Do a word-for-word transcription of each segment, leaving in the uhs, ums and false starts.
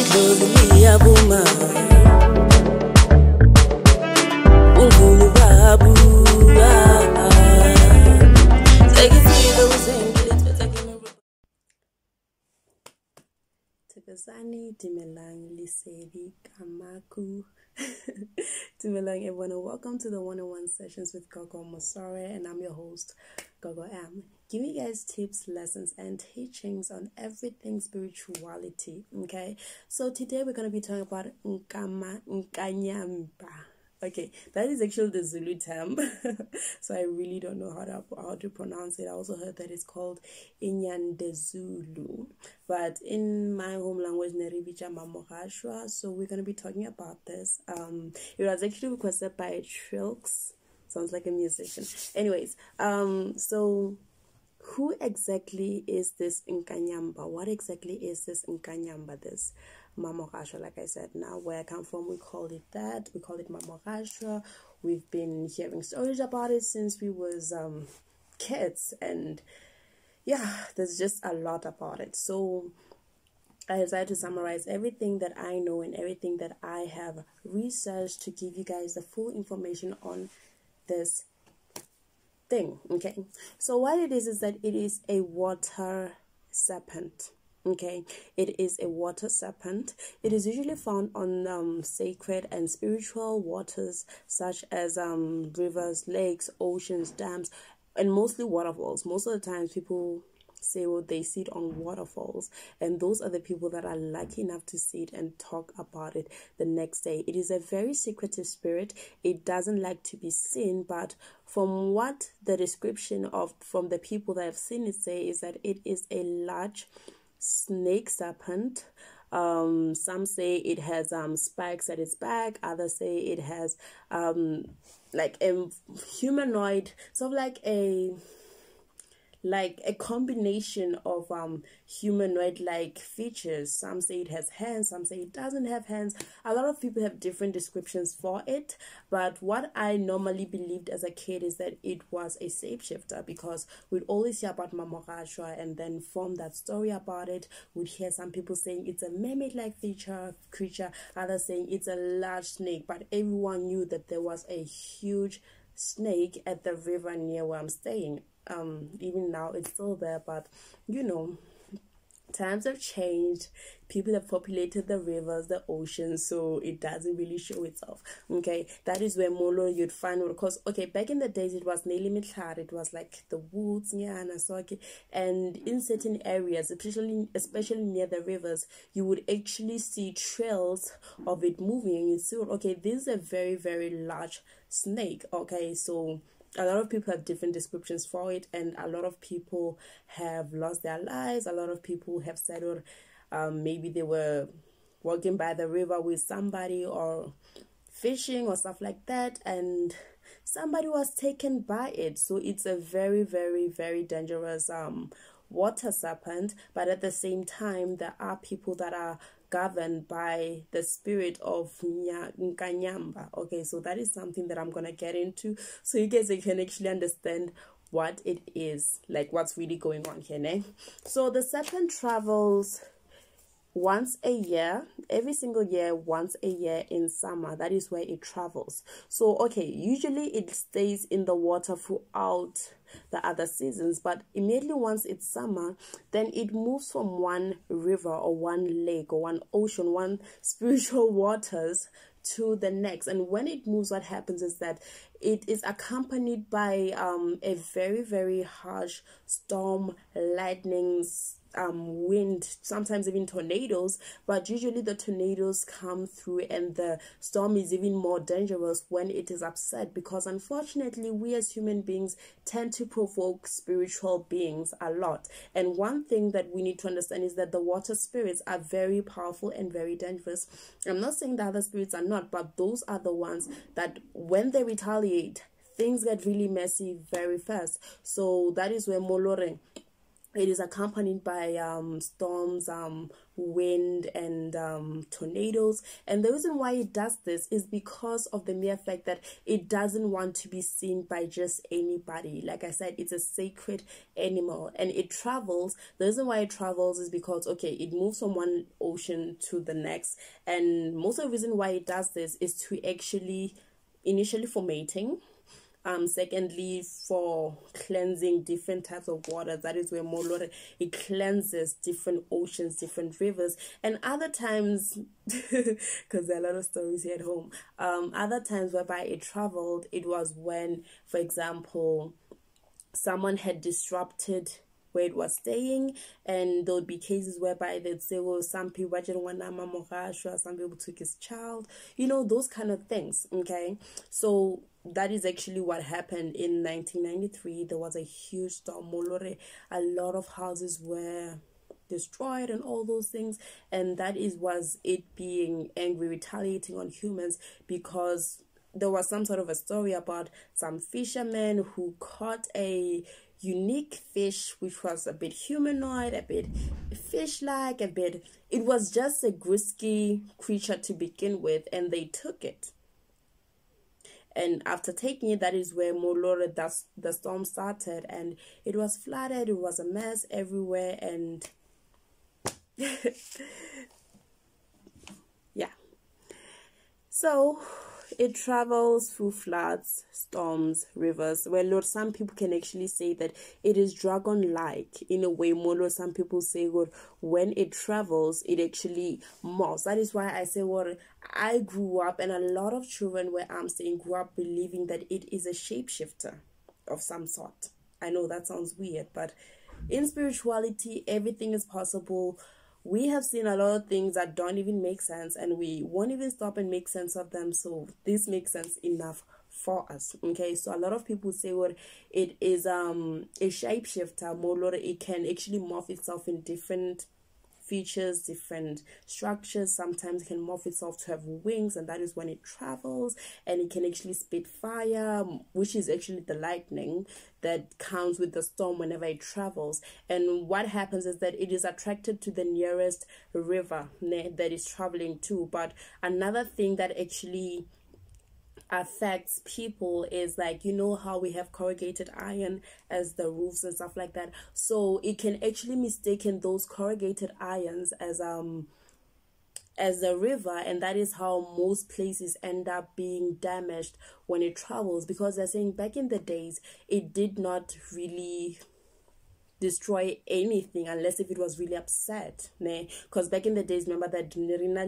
Dimelang Lisedi Kamaku. Dimelang everyone, and welcome to the one-on-one sessions with Gogo Mosore, and I'm your host, Gogo M. Giving you guys tips, lessons, and teachings on everything spirituality. Okay, so today we're going to be talking about Nkama Inkanyamba. Okay, that is actually the Zulu term, so I really don't know how to how to pronounce it. I also heard that it's called Inkanyamba, but in my home language, Neribicha mamogashwa. So we're gonna be talking about this. Um, it was actually requested by Trilks. Sounds like a musician. Anyways, um, so who exactly is this Inkanyamba? What exactly is this Inkanyamba? This mamogashwa, like I said. Now, where I come from, we call it that. We call it mamogashwa. We've been hearing stories about it since we was um kids, and yeah, there's just a lot about it. So I decided to summarize everything that I know and everything that I have researched to give you guys the full information on this thing. Okay, so what it is is that it is a water serpent. Okay, it is a water serpent. It is usually found on um, sacred and spiritual waters such as um, rivers, lakes, oceans, dams, and mostly waterfalls. Most of the times people say, well, they see it on waterfalls, and those are the people that are lucky enough to see it and talk about it the next day. It is a very secretive spirit. It doesn't like to be seen, but from what the description of from the people that have seen it say is that it is a large snake serpent. Um some say it has um spikes at its back, others say it has um like a humanoid, sort of like a like a combination of um humanoid like features. Some say it has hands, some say it doesn't have hands. A lot of people have different descriptions for it, but what I normally believed as a kid is that it was a shapeshifter, because we'd always hear about mamogashwa, and then from that story about it, we'd hear some people saying it's a mermaid like feature creature, others saying it's a large snake, but everyone knew that there was a huge snake at the river near where I'm staying. Um even now it's still there, but you know, times have changed, people have populated the rivers, the oceans, so it doesn't really show itself. Okay, that is where molo you'd find, because okay, back in the days it was nearly mitlhar, it was like the woods, nyana, so okay, and in certain areas, especially especially near the rivers, you would actually see trails of it moving, and you see, okay, this is a very very large snake. Okay, so a lot of people have different descriptions for it, and a lot of people have lost their lives. A lot of people have said, or um, maybe they were walking by the river with somebody or fishing or stuff like that, and somebody was taken by it. So it's a very, very, very dangerous um water serpent, but at the same time, there are people that are governed by the spirit of Inkanyamba. Okay, so that is something that I'm gonna get into, so you guys can actually understand what it is, like what's really going on here, né? So the serpent travels once a year, every single year, once a year in summer. That is where it travels. So okay, usually it stays in the water throughout the other seasons, but immediately once it's summer, then it moves from one river or one lake or one ocean, one spiritual waters to the next. And when it moves, what happens is that it is accompanied by um a very very harsh storm, lightnings, um wind, sometimes even tornadoes. But usually the tornadoes come through, and the storm is even more dangerous when it is upset, because unfortunately we as human beings tend to provoke spiritual beings a lot. And one thing that we need to understand is that the water spirits are very powerful and very dangerous. I'm not saying the other spirits are not, but those are the ones that when they retaliate, things get really messy very fast. So that is where Molore, it is accompanied by um storms, um wind and um, tornadoes. And the reason why it does this is because of the mere fact that it doesn't want to be seen by just anybody. Like I said, it's a sacred animal and it travels. The reason why it travels is because, okay, it moves from one ocean to the next, and most of the reason why it does this is to actually, initially for mating, Um, secondly, for cleansing different types of water. That is where Molore, it cleanses different oceans, different rivers. And other times, because there are a lot of stories here at home, um, other times whereby it traveled, it was when, for example, someone had disrupted where it was staying, and there would be cases whereby they'd say, well, some people didn't want mamogashwa, some people took his child, you know, those kind of things. Okay, so that is actually what happened in nineteen ninety-three. There was a huge storm, Molore. A lot of houses were destroyed and all those things, and that is was it being angry, retaliating on humans, because there was some sort of a story about some fishermen who caught a unique fish which was a bit humanoid, a bit fish-like, a bit, it was just a grisky creature to begin with, and they took it. And after taking it, that is where Molore, that's the storm started, and it was flooded, it was a mess everywhere, and yeah. So it travels through floods, storms, rivers. Well, Lord, some people can actually say that it is dragon-like in a way. More, some people say, well, when it travels, it actually morphs. That is why I say, well, I grew up, and a lot of children where I'm staying grew up believing that it is a shapeshifter of some sort. I know that sounds weird, but in spirituality, everything is possible. We have seen a lot of things that don't even make sense, and we won't even stop and make sense of them. So this makes sense enough for us. Okay, so a lot of people say what well, it is um a shapeshifter. More, it can actually morph itself in different features, different structures. Sometimes it can morph itself to have wings, and that is when it travels, and it can actually spit fire, which is actually the lightning that comes with the storm whenever it travels. And what happens is that it is attracted to the nearest river that is traveling to. But another thing that actually affects people is, like, you know how we have corrugated iron as the roofs and stuff like that, so it can actually mistaken those corrugated irons as um as a river, and that is how most places end up being damaged when it travels, because they're saying back in the days it did not really destroy anything unless if it was really upset, ne? Because back in the days, remember that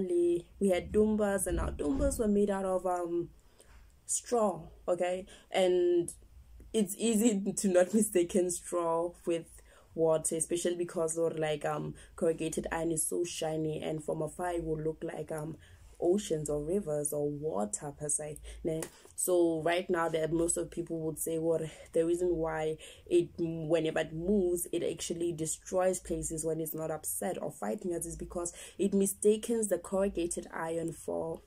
we had dumbas, and our dumbas were made out of um straw, okay, and it's easy to not mistaken straw with water, especially because or like um corrugated iron is so shiny, and from afar it will look like um oceans or rivers or water per se. Né? So right now that most of people would say, well, the reason why it whenever it moves it actually destroys places when it's not upset or fighting us is because it mistakes the corrugated iron for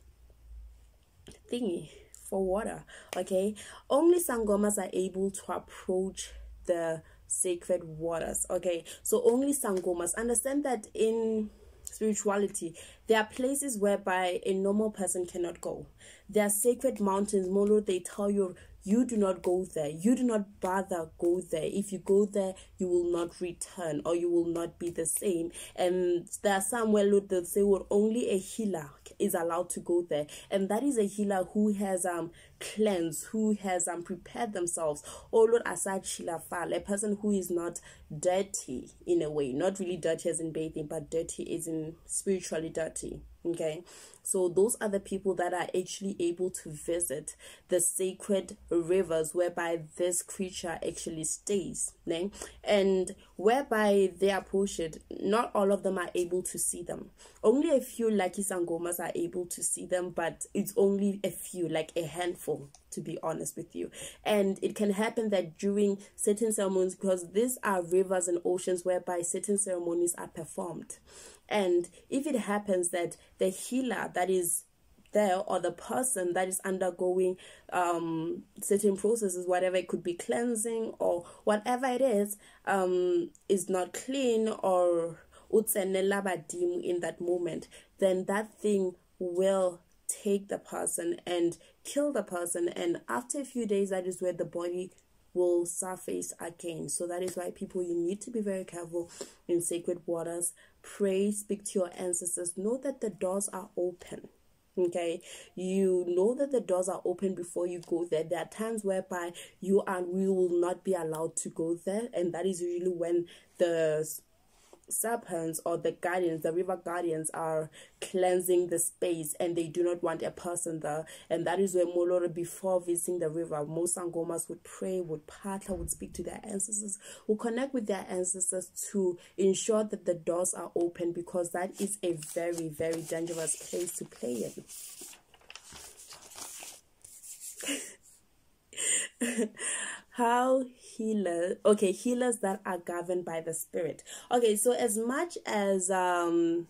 thingy, for water. Okay, only sangomas are able to approach the sacred waters. Okay, so only sangomas. Understand that in spirituality there are places whereby a normal person cannot go. There are sacred mountains, Molo, they tell you you do not go there, you do not bother go there. If you go there you will not return, or you will not be the same. And there are some where Lord they'll say, well, only a healer is allowed to go there, and that is a healer who has um cleansed, who has um prepared themselves. Oh Lord, aside shilafal, a person who is not dirty in a way, not really dirty as in bathing, but dirty is in spiritually dirty. Okay, so those are the people that are actually able to visit the sacred rivers whereby this creature actually stays, né? And whereby they approach it, not all of them are able to see them. Only a few lucky sangomas are able to see them, but it's only a few, like a handful, to be honest with you. And it can happen that during certain ceremonies, because these are rivers and oceans whereby certain ceremonies are performed. And if it happens that the healer that is there, or the person that is undergoing um certain processes, whatever it could be, cleansing or whatever it is, um is not clean, or utsenela badimo in that moment, then that thing will take the person and kill the person, and after a few days, that is where the body will surface again. So that is why, people, you need to be very careful in sacred waters. Pray, speak to your ancestors. Know that the doors are open. Okay, you know that the doors are open before you go there. There are times whereby you and we will not be allowed to go there, and that is usually when the serpents or the guardians, the river guardians, are cleansing the space and they do not want a person there. And that is where Molore, before visiting the river, most Sangomas would pray, would patla, would speak to their ancestors, would connect with their ancestors to ensure that the doors are open, because that is a very, very dangerous place to play in. How healers, okay, healers that are governed by the spirit. Okay, so as much as um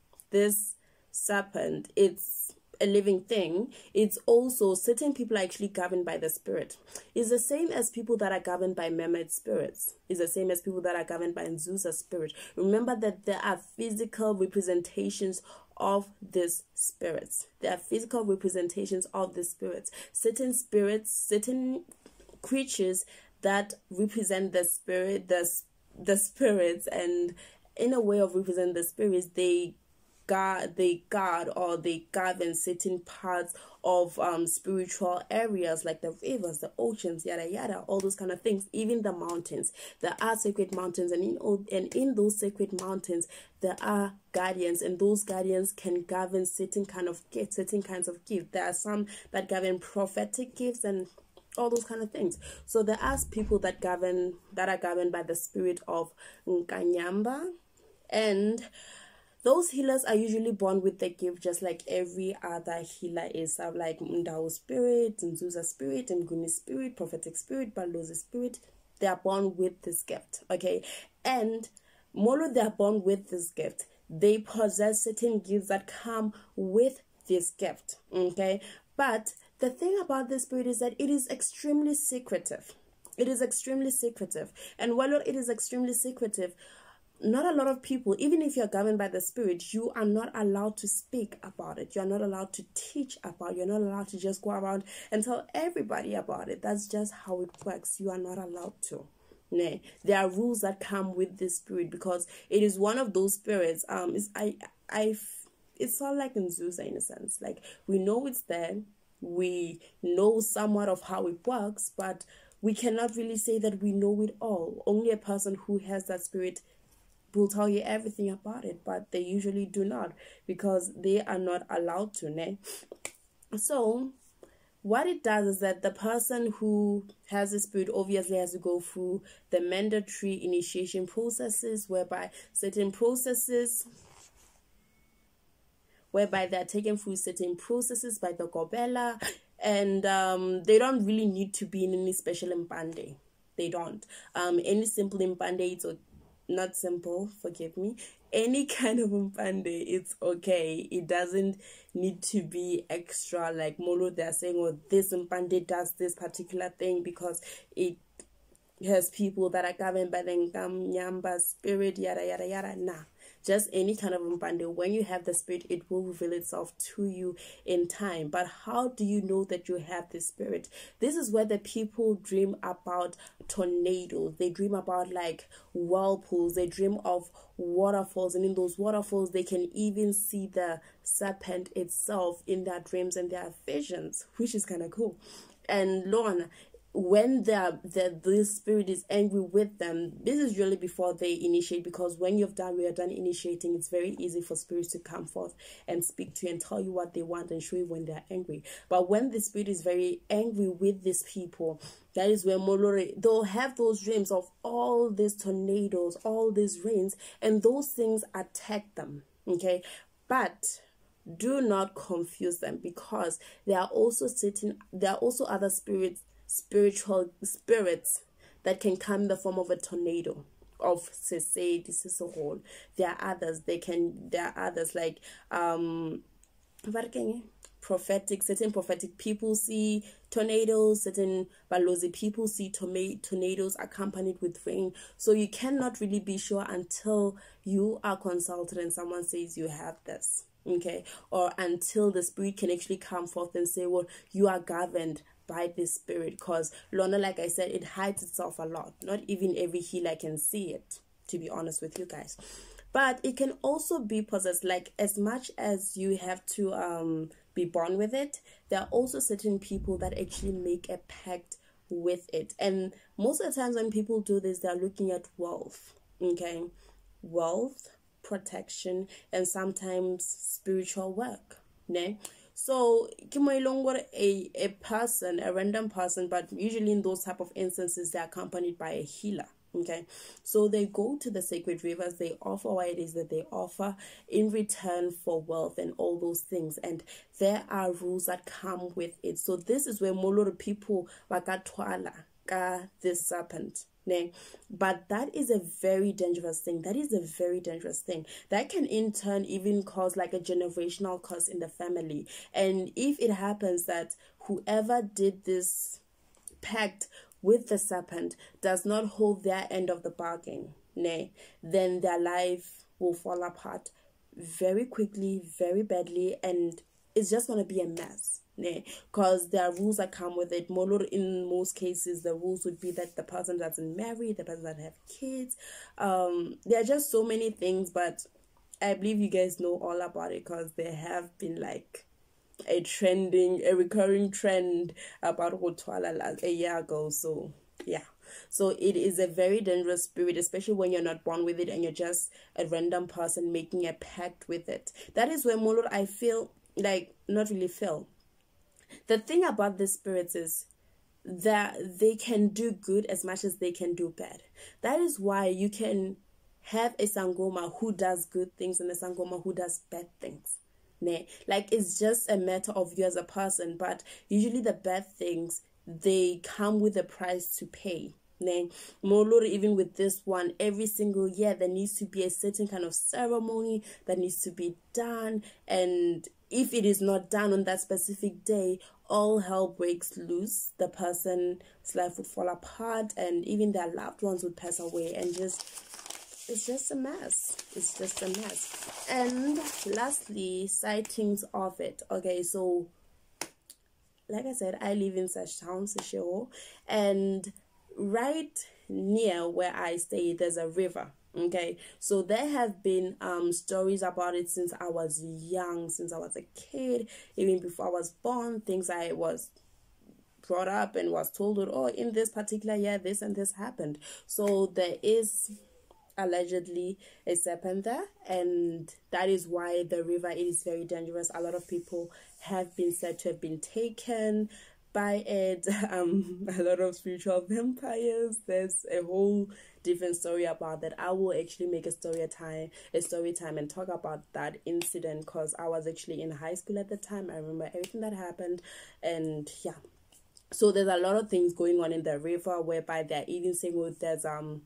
this serpent, it's a living thing, it's also certain people are actually governed by the spirit. It's the same as people that are governed by Mehmet spirits. It's the same as people that are governed by Nzusa spirit. Remember that there are physical representations of these spirits. There are physical representations of the spirits. Certain spirits, certain creatures that represent the spirit, the, the spirits, and in a way of represent the spirits, they guard, they guard or they govern certain parts of um spiritual areas, like the rivers, the oceans, yada yada, all those kind of things. Even the mountains, there are sacred mountains, and in all, and in those sacred mountains there are guardians, and those guardians can govern certain kind of gifts, certain kinds of gifts. There are some that govern prophetic gifts and all those kind of things. So there are people that govern that are governed by the spirit of Inkanyamba, and those healers are usually born with the gift, just like every other healer is. Uh, like Ndao spirit, Nzuza spirit, Mguni spirit, prophetic spirit, Balozi spirit. They are born with this gift. Okay, and Molo, they are born with this gift. They possess certain gifts that come with this gift. Okay, but the thing about the spirit is that it is extremely secretive. It is extremely secretive. And while it is extremely secretive, not a lot of people, even if you're governed by the spirit, you are not allowed to speak about it. You're not allowed to teach about it. You're not allowed to just go around and tell everybody about it. That's just how it works. You are not allowed to. Nay, there are rules that come with this spirit, because it is one of those spirits. Um, it's, I, I, it's all like in Zeus in a sense. Like, we know it's there. We know somewhat of how it works, but we cannot really say that we know it all. Only a person who has that spirit will tell you everything about it, but they usually do not, because they are not allowed to. Ne? So what it does is that the person who has the spirit obviously has to go through the mandatory initiation processes, whereby certain processes whereby they're taken through certain processes by the Gobela, and um, they don't really need to be in any special impande. They don't. Um, any simple impande, it's not simple, forgive me. Any kind of impande, it's okay. It doesn't need to be extra, like Molo, they're saying, oh, this impande does this particular thing because it has people that are governed by the Inkanyamba spirit, yada, yada, yada. Nah. Just any kind of impande. When you have the spirit, it will reveal itself to you in time. But how do you know that you have the spirit? This is where the people dream about tornadoes. They dream about like whirlpools. They dream of waterfalls. And in those waterfalls, they can even see the serpent itself in their dreams and their visions, which is kind of cool. And Lorna, when the, the this spirit is angry with them, this is really before they initiate, because when you've done we are done initiating, it's very easy for spirits to come forth and speak to you and tell you what they want and show you when they're angry. But when the spirit is very angry with these people, that is where Molore, they'll have those dreams of all these tornadoes, all these rains, and those things attack them. Okay, but do not confuse them, because there are also certain there are also other spirits spiritual spirits that can come in the form of a tornado, of say this is a hole. There are others, they can there are others like um prophetic, certain prophetic people see tornadoes, certain balozi people see tornadoes accompanied with rain. So you cannot really be sure until you are consulted and someone says you have this, okay? Or until the spirit can actually come forth and say, well, you are governed by this spirit, because Lorna, like I said, it hides itself a lot. Not even every healer can see it, to be honest with you guys. But it can also be possessed. Like, as much as you have to um be born with it, there are also certain people that actually make a pact with it. And most of the times when people do this, they're looking at wealth, okay? Wealth, protection, and sometimes spiritual work, ne? So, a, a person, a random person, but usually in those type of instances, they're accompanied by a healer. Okay, so they go to the sacred rivers, they offer what it is that they offer in return for wealth and all those things, and there are rules that come with it. So this is where more people wakatwala ka this serpent. But that is a very dangerous thing. That is a very dangerous thing. That can in turn even cause like a generational curse in the family. And if it happens that whoever did this pact with the serpent does not hold their end of the bargain, nay, then their life will fall apart very quickly, very badly, and it's just going to be a mess. Because there are rules that come with it. In most cases, the rules would be that the person doesn't marry, the person doesn't have kids. Um, there are just so many things, but I believe you guys know all about it, because there have been like a trending, a recurring trend about Rotwala a year ago. So yeah, so it is a very dangerous spirit, especially when you're not born with it and you're just a random person making a pact with it. That is where Molor, I feel like, not really feel. The thing about the spirits is that they can do good as much as they can do bad. That is why you can have a Sangoma who does good things and a Sangoma who does bad things. Like, it's just a matter of you as a person, but usually the bad things, they come with a price to pay. More even with this one, every single year there needs to be a certain kind of ceremony that needs to be done, and if it is not done on that specific day, all hell breaks loose. The person's life would fall apart, and even their loved ones would pass away, and just it's just a mess. It's just a mess. And lastly, sightings of it. Okay, so like I said, I live in such town, Seshego, and right near where I stay, there's a river. Okay, so there have been um stories about it since I was young, since I was a kid, even before I was born. Things I was brought up and was told, oh, in this particular year, this and this happened. So there is allegedly a serpent there, and that is why the river is very dangerous. A lot of people have been said to have been taken by it. Um, a lot of spiritual vampires. There's a whole different story about that. I will actually make a story time, a story time, and talk about that incident, because I was actually in high school at the time. I remember everything that happened, and yeah. So there's a lot of things going on in the river, whereby they're even saying, well, there's um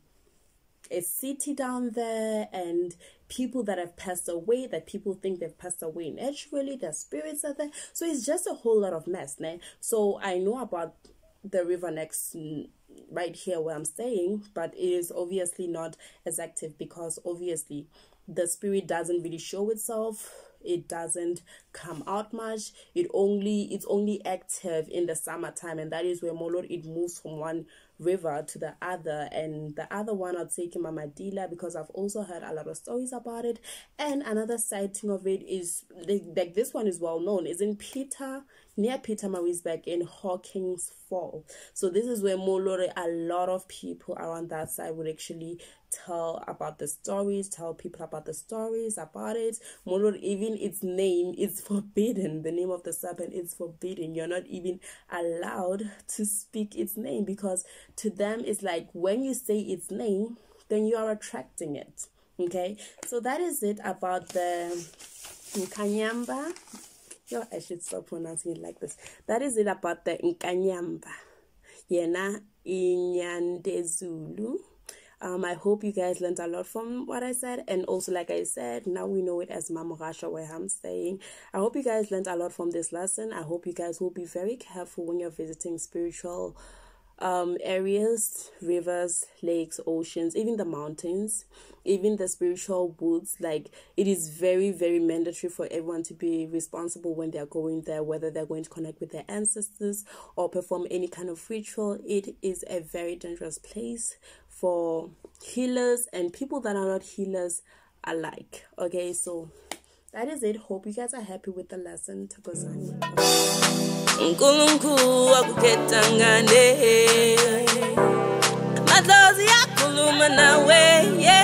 a city down there, and people that have passed away, that people think they've passed away naturally, their spirits are there. So it's just a whole lot of mess, né? So I know about the river next, right here where I'm staying, but it is obviously not as active, because obviously the spirit doesn't really show itself. It doesn't come out much. It only it's only active in the summertime, and that is where Molor it moves from one river to the other. And the other one I'd say Kimamadila, because I've also heard a lot of stories about it. And another sighting of it is like, like this one is well known, is in Peter, near Peter Marisburg in Hawkins Fall. So this is where Molore, a lot of people around that side would actually tell about the stories, tell people about the stories about it. Molore, even its name is forbidden. The name of the serpent is forbidden. You're not even allowed to speak its name, because to them it's like when you say its name, then you are attracting it. Okay, so that is it about the Inkanyamba. Yo, I should stop pronouncing it like this. That is it about the Inkanyamba. Yena Inyandezulu. Um, I hope you guys learned a lot from what I said. And also, like I said, now we know it as mamogashwa, where I'm staying. I hope you guys learned a lot from this lesson. I hope you guys will be very careful when you're visiting spiritual um areas, rivers, lakes, oceans, even the mountains, even the spiritual woods. Like, it is very, very mandatory for everyone to be responsible when they're going there, whether they're going to connect with their ancestors or perform any kind of ritual. It is a very dangerous place for healers and people that are not healers alike. Okay, so that is it. Hope you guys are happy with the lesson. Takozani. Nkulunkulu akuketangane madlozi yakhuluma nawe, yeah.